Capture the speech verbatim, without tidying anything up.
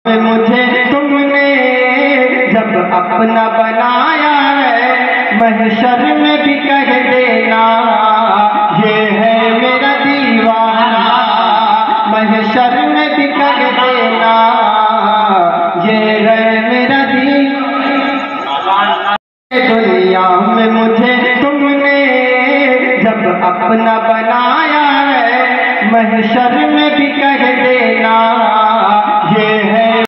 मुझे तुमने जब अपना बनाया है, महशर में भी कह देना ये है मेरा दीवाना। महशर में भी कह देना ये है मेरा दीवाना। दुनिया में मुझे तुमने जब अपना बनाया है, महशर में भी कह देना